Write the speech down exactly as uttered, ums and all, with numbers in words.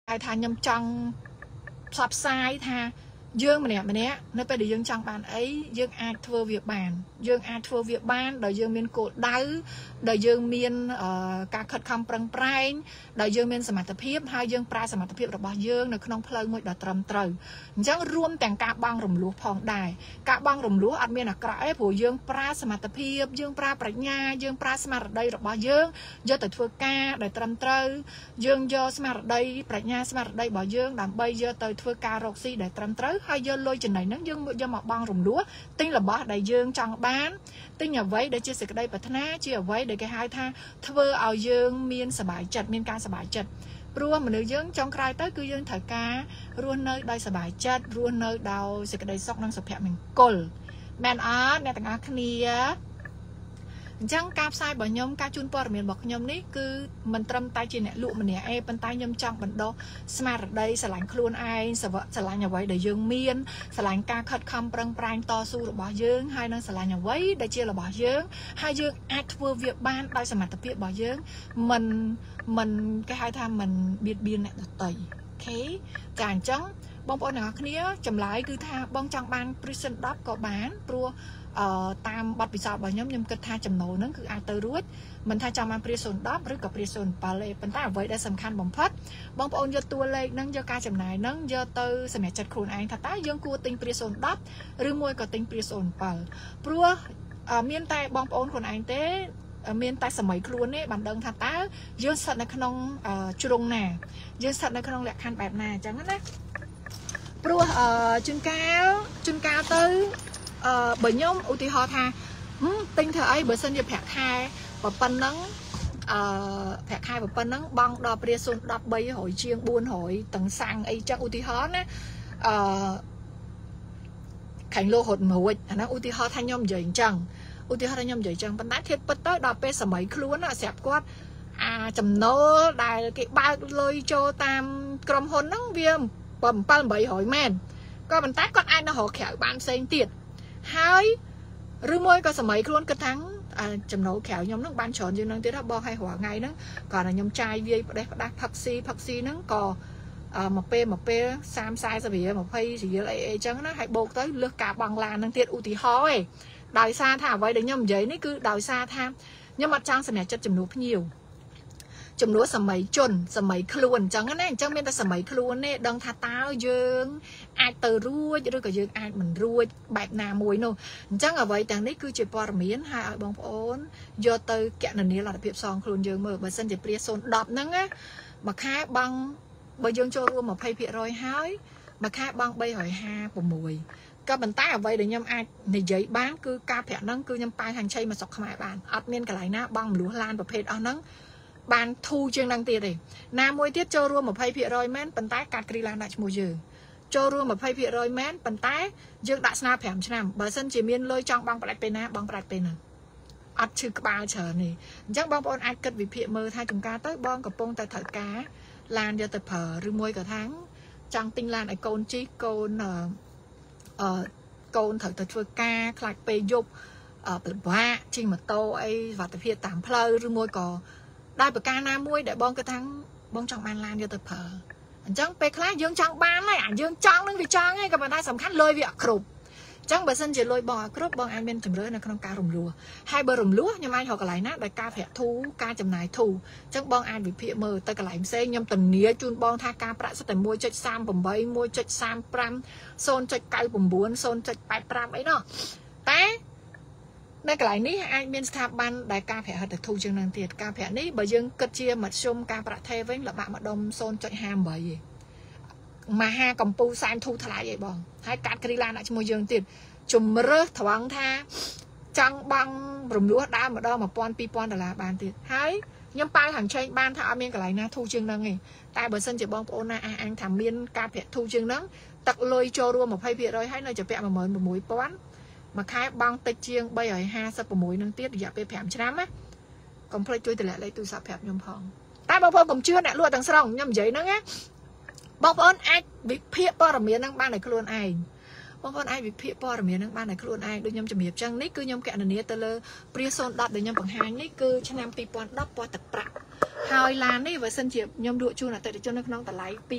ai tha nhâm trong sập sai tha dương mà nè mà nè nơi bây giờ dương trong bàn ấy dương ai thưa việc bàn dương ai thưa việc ban đời dương miên cột đau đời dương miên cả khật khăm prang prang đời dương miênสมรรถភាព hai dương pra สมรรถភាព របស់យើង នៅក្នុងផ្លូវមួយដ៏ត្រឹមត្រូវអញ្ចឹងរួមទាំងការបងរំលោះផងដែរការបងរំលោះអត់មានអាក្រក់ទេព្រោះយើងប្រាសមត្ថភាពយើងប្រាប្រាជ្ញាយើងប្រាស្មារតីរបស់យើងយកទៅធ្វើការដែលត្រឹមត្រូវយើងយកស្មារតីប្រាជ្ញាស្មារតីរបស់យើងដើម្បីយកទៅធ្វើការរកស៊ីដែលត្រឹមត្រូវហើយយកលុយចំណេញហ្នឹងយើងយកមកបងរំលោះទិញរបស់ដែលយើងចង់បានទិញអ្វីដែលជាសេចក្តីប្រាថ្នាជាអ្វីដែលគេហៅថាធ្វើឲ្យយើងមានសុបាយចិត្តមានការសុបាយចិត្តព្រោះមនុស្សយើងចង់ក្រោយទៅគឺយើងត្រូវការរស់នៅដោយសុបាយចិត្តរស់នៅដោយសេចក្តីសុខនិងសុភមង្គលមែនអត់អ្នកទាំងអស់គ្នាអញ្ចឹងការផ្សាយរបស់ខ្ញុំការជូនព័ត៌មានរបស់ខ្ញុំនេះគឺមិនត្រឹមតែជាអ្នកលក់ម្នាក់ឯងប៉ុន្តែខ្ញុំចង់បណ្ដុះស្មារតីស្រឡាញ់ខ្លួនឯងស្រឡាញ់អ្វីដែលយើងមានស្រឡាញ់ការខិតខំប្រឹងប្រែងតស៊ូរបស់យើងហើយនឹងស្រឡាញ់អ្វីដែលជារបស់យើងហើយយើងអាចធ្វើវាបានដោយសមត្ថភាពរបស់យើងមិនមិនគេហៅថាមិនបៀតបៀនអ្នកដទៃអូខេចាអញ្ចឹងបងប្អូនទាំងអស់គ្នាចម្លើយគឺថាបងចង់បាន Prison ដប់ ក៏បានព្រោះអឺតាមបទពិសោធន៍របស់ខ្ញុំខ្ញុំគិតថាចំណូលហ្នឹងគឺអាចទៅរួចមិនថាចង់បាន Prison ដប់ ឬក៏ Prison 7ទេប៉ុន្តែអ្វីដែលសំខាន់បំផុតបងប្អូនយកតួលេខហ្នឹងយកការចំណាយហ្នឹងយកទៅសម្រាប់ចិត្តខ្លួនឯងថាតើយើងគួរទិញ Prison ដប់ ឬមួយក៏ទិញ Prison 7ព្រោះមានតែបងប្អូនខ្លួនឯងទេមានតែសម័យខ្លួននេះបានដឹងថាតើយើងស្ថិតនៅក្នុងជ្រុងណាយើងស្ថិតនៅក្នុងលក្ខខណ្ឌបែបណាអញ្ចឹងណាព្រោះជួនកាលជួនកាលទៅបើខ្ញុំឧទាហរណ៍ថាទិញធ្វើអីបើសិនជាប្រាក់ខែប៉ុណ្ណឹងអឺប្រាក់ខែប៉ុណ្ណឹងបងដល់ព្រាសូនដប់ បីរយជាង បួនរយទាំងសាំងអីចឹងឧទាហរណ៍ណាអឺខាញ់លោហត់មួយអាហ្នឹងឧទាហរណ៍ថាខ្ញុំនិយាយអញ្ចឹងឧទាហរណ៍ខ្ញុំនិយាយចឹងប៉ុន្តែធៀបពិតទៅដល់ពេលសម័យខ្លួនស្រាប់គាត់អាចំណូលដែលគេបើកលុយចូលតាមក្រុមហ៊ុនហ្នឹងវាបើbảy támរយមែនក៏ប៉ុន្តែគាត់អាចនៅរកក្រៅបានផ្សេងទៀតហើយឬមួយក៏សម័យខ្លួនគិតថាចំណូលក្រៅខ្ញុំហ្នឹងបានច្រើនជាងហ្នឹងទៀតបងឲ្យរាល់ថ្ងៃហ្នឹងគាត់ថាខ្ញុំចាយវាយផ្ដេសផ្ដាស់ផឹកស៊ីផឹកស៊ីហ្នឹងក៏មួយពេលមួយពេលសាម สี่สิบរៀល ยี่สิบរៀលអីអីចឹងណាហើយបូកទៅលើសការបង់ឡានហ្នឹងទៀតឧទាហរណ៍ឯងដោយសារថាអ្វីដែលខ្ញុំនិយាយនេះគឺដោយសារថាខ្ញុំអត់ចង់សម្រេចចិត្តចំនួនភ្ញៀវចំនួនសម័យជនសម័យខ្លួនអញ្ចឹងណាអញ្ចឹងមានតែសម័យខ្លួនទេដឹងថាតើយើងអាចទៅរួចឬក៏យើងអាចមិនរួចបែបណាមួយនោះអញ្ចឹងអ្វីទាំងនេះគឺជាព័ត៌មានហើយឲ្យបងប្អូនយកទៅកណនាលទ្ធភាពសងខ្លួនយើងមើលបើសិនជាព្រាសូនដប់ហ្នឹងណាមួយខែបងបើយើងចូលរួមยี่สิบភាគរយហើយមួយខែបងបីរយห้าสิบหกក៏ប៉ុន្តែអ្វីដែលខ្ញុំអាចនិយាយបានគឺការប្រាក់ហ្នឹងគឺខ្ញុំប៉ាយហាញ់ឆៃមកស្រុកខ្មែរបានអត់មានកន្លែងណាបងមលួសឡានប្រភេទអស់ហ្នឹងបានធូរជាងហ្នឹងទៀតទេណាមួយទៀតចូលរួមยี่สิบភាគរយមែនប៉ុន្តែកាត់គ្រីឡានដាក់ឈ្មោះយើងចូលរួមยี่สิบភាគរយមែនប៉ុន្តែយើងដាក់ស្នាប្រាំឆ្នាំបើសិនជាមានលុយចង់បងផ្ដាច់ពេលណាបងផ្ដាច់ពេលហ្នឹងអត់ឈឺក្បាលច្រើនទេអញ្ចឹងបងប្អូនអាចគិតវិភាគមើលថាចំការទៅបងកំពុងតែត្រូវការឡានយកទៅប្រើឬមួយក៏ថាចង់ទិញឡានឲ្យកូនជីកូនអឺកូនត្រូវទៅធ្វើការខ្លាចពេលយប់ពិបាកជិះម៉ូតូអីសុវត្ថិភាពតាមផ្លូវឬមួយក៏ដោយប្រការណាមួយដែលបងគិតថាបងចង់បានឡានយកទៅប្រើអញ្ចឹងពេលខ្លះយើងចង់បានហើយអាយើងចង់នឹងវាចង់ហើយក៏ប៉ុន្តែសំខាន់លុយវាអត់គ្រប់អញ្ចឹងបើសិនជាលុយបងអត់គ្រប់បងអាចមានជំរឿននៅក្នុងការរំលោះហើយបើរំលោះខ្ញុំអាចរកកន្លែងណាដែលការប្រាក់ធូរការចំណាយធូរអញ្ចឹងបងអាចវិភាគមើលទៅកន្លែងផ្សេងខ្ញុំធានាជូនបងថាការប្រាក់សិតតែ មួយចុចសាមប្រាំ មួយចុចសាមប្រាំ ศูนย์จุดเก้าเก้า ศูนย์จุดแปดห้า អីនោះតែនៅកន្លែងនេះអាចមានស្ថាប័នដែលការប្រាក់ហិតទៅធូរជាងនឹងទៀតការប្រាក់នេះបើយើងគិតជាមធ្យមការប្រាក់ថេរវិញលបាក់ម្ដុំ ศูนย์จุดห้าแปด ឯងមហាកម្ពុជាសែនធូរថ្លៃឯងបងហើយកាត់គ្រីឡានដាក់ឈ្មោះយើងទៀតជំរើសត្រង់ថាចង់បង់រំលោះដើមម្ដង một nghìn hai trăm ដុល្លារបានទៀតហើយខ្ញុំប៉ាវហាងឆេងបានថាអត់មានកន្លែងណាធូរជាងហ្នឹងទេតែបើសិនជាបងប្អូនណាអះអាងថាមានការប្រាក់ធូរជាងហ្នឹងទឹកលុយចូលរួមยี่สิบភាគរយហើយនៅជាពាក់ một nghìn sáu trăm មួយខែបង់តិចជាង ba trămห้าสิบหก នឹងទៀតរយៈពេលห้าឆ្នាំណាកុំភ្លេចជួយតម្លាក់លេខទូរស័ព្ទប្រាប់ខ្ញុំផងតែបងប្អូនកុំជឿអ្នកលក់ទាំងស្រុងខ្ញុំនិយាយហ្នឹងណាបងប្អូនអាចវិភាគព័ត៌មានហ្នឹងបានដោយខ្លួនឯងបងប្អូនអាចវិភាគព័ត៌មានហ្នឹងបានដោយខ្លួនឯងដូចខ្ញុំជំរាបចឹងនេះគឺខ្ញុំកណនាទៅលើព្រាសូនដប់ដែលខ្ញុំបង្ហាញនេះគឺឆ្នាំ ពីរពាន់ដប់ ពណ៌ទឹកប្រាក់ហើយឡាននេះបើសិនជាខ្ញុំលក់ជូនអតិថិជននៅក្នុងតម្លៃ